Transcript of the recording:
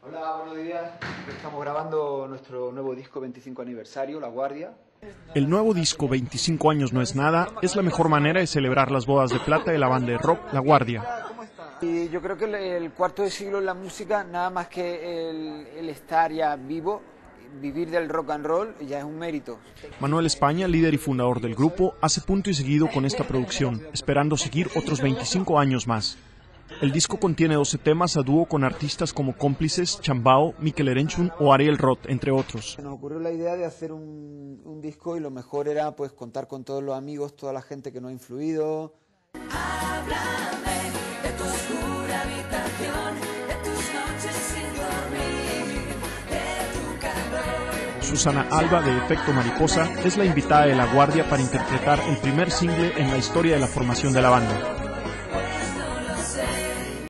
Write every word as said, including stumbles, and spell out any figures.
Hola, buenos días. Estamos grabando nuestro nuevo disco veinticinco aniversario, La Guardia. El nuevo disco veinticinco años no es nada es la mejor manera de celebrar las bodas de plata de la banda de rock La Guardia. Y yo creo que el, el cuarto de siglo en la música, nada más que el, el estar ya vivo, vivir del rock and roll, ya es un mérito. Manuel España, líder y fundador del grupo, hace punto y seguido con esta producción, esperando seguir otros veinticinco años más. El disco contiene doce temas a dúo con artistas como Cómplices, Chambao, Mikel Erenchun o Ariel Roth, entre otros. Nos ocurrió la idea de hacer un, un disco y lo mejor era pues contar con todos los amigos, toda la gente que nos ha influido. Háblame de tu oscura habitación, de tus noches sin dormir, de tu calor. Susana Alba, de Efecto Mariposa, es la invitada de La Guardia para interpretar el primer single en la historia de la formación de la banda.